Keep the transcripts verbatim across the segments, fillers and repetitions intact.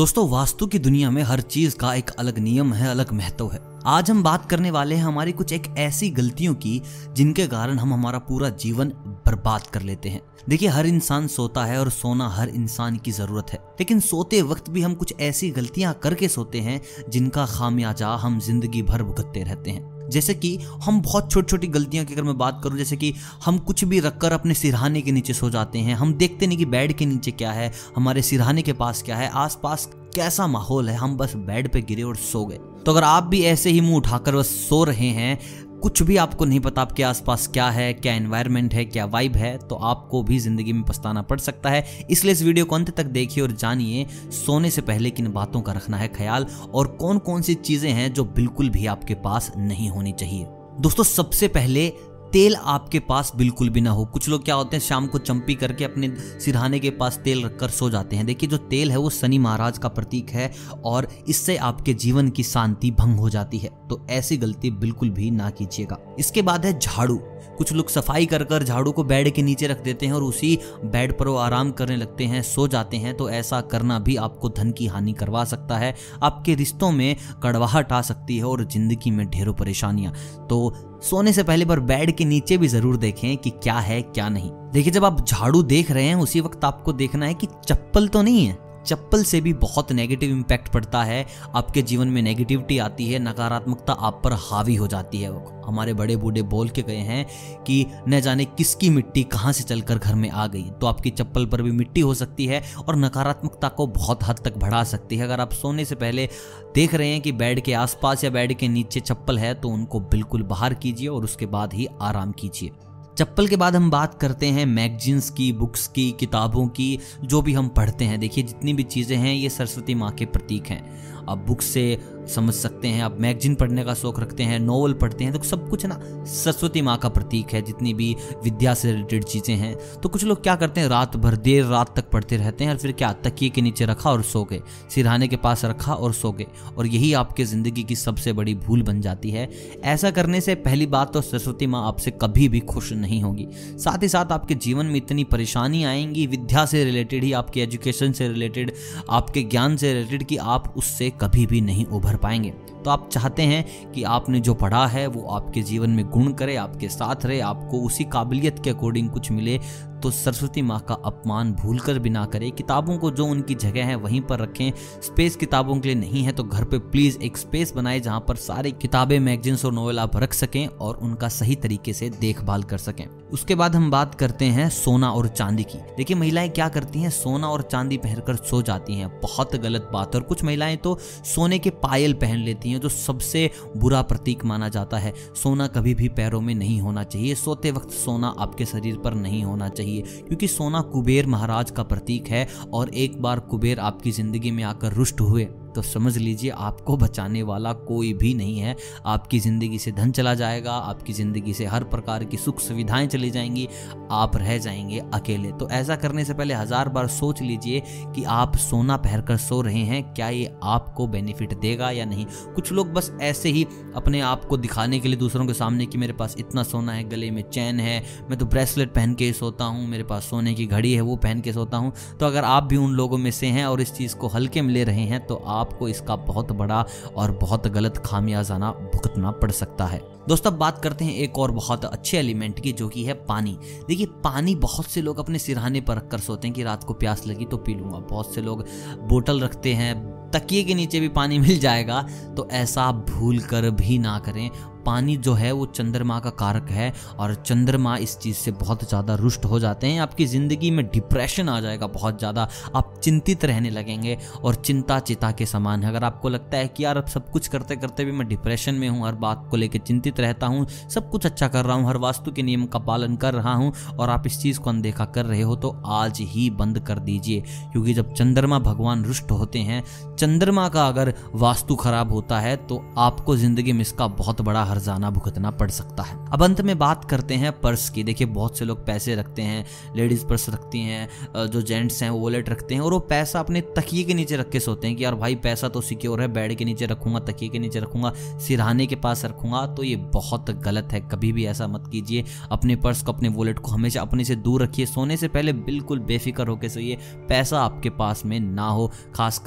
दोस्तों, वास्तु की दुनिया में हर चीज का एक अलग नियम है, अलग महत्व है। आज हम बात करने वाले हैं हमारी कुछ एक ऐसी गलतियों की जिनके कारण हम हमारा पूरा जीवन बर्बाद कर लेते हैं। देखिए, हर इंसान सोता है और सोना हर इंसान की जरूरत है, लेकिन सोते वक्त भी हम कुछ ऐसी गलतियां करके सोते हैं जिनका खामियाजा हम जिंदगी भर भुगतते रहते हैं। जैसे कि हम बहुत छोटी छोटी गलतियां की अगर मैं बात करूं, जैसे कि हम कुछ भी रखकर अपने सिरहाने के नीचे सो जाते हैं। हम देखते नहीं कि बेड के नीचे क्या है, हमारे सिरहाने के पास क्या है, आसपास कैसा माहौल है, हम बस बेड पे गिरे और सो गए। तो अगर आप भी ऐसे ही मुंह उठाकर बस सो रहे हैं, कुछ भी आपको नहीं पता आपके आसपास क्या है, क्या एनवायरनमेंट है, क्या वाइब है, तो आपको भी जिंदगी में पछताना पड़ सकता है। इसलिए इस वीडियो को अंत तक देखिए और जानिए सोने से पहले किन बातों का रखना है ख्याल और कौन कौन सी चीजें हैं जो बिल्कुल भी आपके पास नहीं होनी चाहिए। दोस्तों, सबसे पहले तेल आपके पास बिल्कुल भी ना हो। कुछ लोग क्या होते हैं, शाम को चंपी करके अपने सिरहाने के पास तेल रखकर सो जाते हैं। देखिए, जो तेल है वो शनि महाराज का प्रतीक है और इससे आपके जीवन की शांति भंग हो जाती है, तो ऐसी गलती बिल्कुल भी ना कीजिएगा। इसके बाद है झाड़ू। कुछ लोग सफाई कर कर झाड़ू को बेड के नीचे रख देते हैं और उसी बेड पर वो आराम करने लगते हैं, सो जाते हैं। तो ऐसा करना भी आपको धन की हानि करवा सकता है, आपके रिश्तों में कड़वाहट आ सकती है और जिंदगी में ढेरों परेशानियां। तो सोने से पहले पर बेड के नीचे भी जरूर देखें कि क्या है क्या नहीं। देखिए, जब आप झाड़ू देख रहे हैं उसी वक्त आपको देखना है कि चप्पल तो नहीं है। चप्पल से भी बहुत नेगेटिव इम्पैक्ट पड़ता है, आपके जीवन में नेगेटिविटी आती है, नकारात्मकता आप पर हावी हो जाती है। हमारे बड़े बूढ़े बोल के गए हैं कि न जाने किसकी मिट्टी कहाँ से चलकर घर में आ गई। तो आपकी चप्पल पर भी मिट्टी हो सकती है और नकारात्मकता को बहुत हद तक बढ़ा सकती है। अगर आप सोने से पहले देख रहे हैं कि बेड के आसपास या बेड के नीचे चप्पल है तो उनको बिल्कुल बाहर कीजिए और उसके बाद ही आराम कीजिए। चप्पल के बाद हम बात करते हैं मैगजीन्स की, बुक्स की, किताबों की, जो भी हम पढ़ते हैं। देखिए, जितनी भी चीज़ें हैं ये सरस्वती माँ के प्रतीक हैं। आप बुक्स से समझ सकते हैं, आप मैगजीन पढ़ने का शौक रखते हैं, नोवेल पढ़ते हैं, तो सब कुछ ना सरस्वती माँ का प्रतीक है। जितनी भी विद्या से रिलेटेड चीज़ें हैं, तो कुछ लोग क्या करते हैं, रात भर देर रात तक पढ़ते रहते हैं और फिर क्या, तकिए के नीचे रखा और सो गए, सिरहाने के पास रखा और सो गए, और यही आपके ज़िंदगी की सबसे बड़ी भूल बन जाती है। ऐसा करने से पहली बात तो सरस्वती माँ आपसे कभी भी खुश नहीं होगी, साथ ही साथ आपके जीवन में इतनी परेशानी आएंगी विद्या से रिलेटेड ही, आपके एजुकेशन से रिलेटेड, आपके ज्ञान से रिलेटेड, कि आप उससे कभी भी नहीं उभर पाएंगे। तो आप चाहते हैं कि आपने जो पढ़ा है वो आपके जीवन में गुण करे, आपके साथ रहे, आपको उसी काबिलियत के अकॉर्डिंग कुछ मिले, तो सरस्वती माँ का अपमान भूलकर भी ना करें। किताबों को जो उनकी जगह है वहीं पर रखें। स्पेस किताबों के लिए नहीं है तो घर पे प्लीज एक स्पेस बनाए जहां पर सारी किताबें, मैगजीन्स और नोवेल आप रख सकें और उनका सही तरीके से देखभाल कर सकें। उसके बाद हम बात करते हैं सोना और चांदी की। देखिए, महिलाएं क्या करती हैं, सोना और चांदी पहनकर सो जाती हैं, बहुत गलत बात है। और कुछ महिलाएं तो सोने के पायल पहन लेती हैं, जो सबसे बुरा प्रतीक माना जाता है। सोना कभी भी पैरों में नहीं होना चाहिए, सोते वक्त सोना आपके शरीर पर नहीं होना चाहिए, क्योंकि सोना कुबेर महाराज का प्रतीक है और एक बार कुबेर आपकी जिंदगी में आकर रुष्ट हुए तो समझ लीजिए आपको बचाने वाला कोई भी नहीं है। आपकी ज़िंदगी से धन चला जाएगा, आपकी ज़िंदगी से हर प्रकार की सुख सुविधाएं चली जाएंगी, आप रह जाएंगे अकेले। तो ऐसा करने से पहले हजार बार सोच लीजिए कि आप सोना पहनकर सो रहे हैं, क्या ये आपको बेनिफिट देगा या नहीं। कुछ लोग बस ऐसे ही अपने आप को दिखाने के लिए दूसरों के सामने कि मेरे पास इतना सोना है, गले में चैन है, मैं तो ब्रेसलेट पहन के सोता हूँ, मेरे पास सोने की घड़ी है वो पहन के सोता हूँ। तो अगर आप भी उन लोगों में से हैं और इस चीज़ को हल्के में ले रहे हैं तो आपको इसका बहुत बड़ा और बहुत गलत खामियाजाना भुगतना पड़ सकता है। दोस्तों, अब बात करते हैं एक और बहुत अच्छे एलिमेंट की, जो कि है पानी। देखिए, पानी बहुत से लोग अपने सिरहाने पर रखकर सोते हैं कि रात को प्यास लगी तो पी लूंगा। बहुत से लोग बोतल रखते हैं, तकिए के नीचे भी पानी मिल जाएगा, तो ऐसा भूल कर भी ना करें। पानी जो है वो चंद्रमा का कारक है और चंद्रमा इस चीज़ से बहुत ज़्यादा रुष्ट हो जाते हैं। आपकी ज़िंदगी में डिप्रेशन आ जाएगा बहुत ज़्यादा, आप चिंतित रहने लगेंगे और चिंता चिता के समान है। अगर आपको लगता है कि यार अब सब कुछ करते करते भी मैं डिप्रेशन में हूँ, हर बात को लेकर चिंतित रहता हूँ, सब कुछ अच्छा कर रहा हूँ, हर वास्तु के नियम का पालन कर रहा हूँ, और आप इस चीज़ को अनदेखा कर रहे हो, तो आज ही बंद कर दीजिए। क्योंकि जब चंद्रमा भगवान रुष्ट होते हैं, चंद्रमा का अगर वास्तु खराब होता है तो आपको ज़िंदगी में इसका बहुत बड़ा हर्जाना भुगतना पड़ सकता है। अब अंत में बात करते हैं पर्स की। देखिए, बहुत से लोग पैसे रखते हैं, लेडीज पर्स रखती हैं, जो जेंट्स हैं वो वॉलेट रखते हैं, और वो पैसा अपने तकिए के नीचे रख के सोते हैं कि यार भाई पैसा तो सिक्योर है, बेड के नीचे रखूंगा, तकिए के नीचे रखूंगा, सिरहाने के पास रखूंगा। तो ये बहुत गलत है, कभी भी ऐसा मत कीजिए। अपने पर्स को, अपने वॉलेट को हमेशा अपने से दूर रखिए। सोने से पहले बिल्कुल बेफिक्र होकर सोइए, पैसा आपके पास में ना हो, खासकर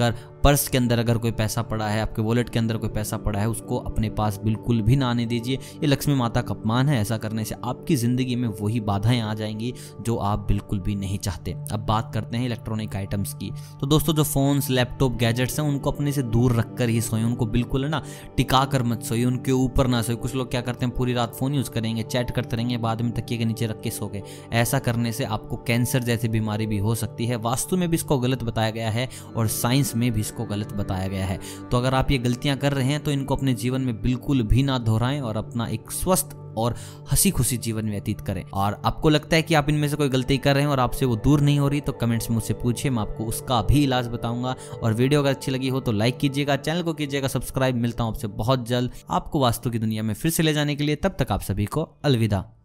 पर्स के अंदर अगर कोई पैसा पड़ा है, आपके वॉलेट के अंदर कोई पैसा पड़ा है, उसको अपने पास बिल्कुल भी ना आने दीजिए। ये लक्ष्मी माता का अपमान है। ऐसा करने से आपकी जिंदगी में वही बाधाएं आ जाएंगी जो आप बिल्कुल भी नहीं चाहते। अब बात करते हैं इलेक्ट्रॉनिक आइटम्स की। तो दोस्तों, जो फोन्स, लैपटॉप, गैजेट्स हैं, उनको अपने से दूर रखकर ही सोएं। उनको बिल्कुल है ना टिका कर मत सोइए, उनके ऊपर ना सोइए। कुछ लोग क्या करते हैं, पूरी रात फोन यूज करेंगे, चैट करते रहेंगे, बाद में तकिए के नीचे रख के सो गए। ऐसा करने से आपको कैंसर जैसी बीमारी भी हो सकती है। वास्तु में भी इसको गलत बताया गया है और साइंस में भी इसको गलत बताया गया है। तो अगर आप ये गलतियां कर रहे हैं तो इनको अपने जीवन में बिल्कुल भी ना दोहराएं और अपना एक स्वस्थ और हंसी खुशी जीवन व्यतीत करें। और आपको लगता है कि आप इनमें से कोई गलती कर रहे हैं और आपसे वो दूर नहीं हो रही, तो कमेंट्स में मुझसे पूछिए, मैं आपको उसका भी इलाज बताऊंगा। और वीडियो अगर अच्छी लगी हो तो लाइक कीजिएगा, चैनल को कीजिएगा सब्सक्राइब। मिलता हूं आपसे बहुत जल्द आपको वास्तु की दुनिया में फिर से ले जाने के लिए। तब तक आप सभी को अलविदा।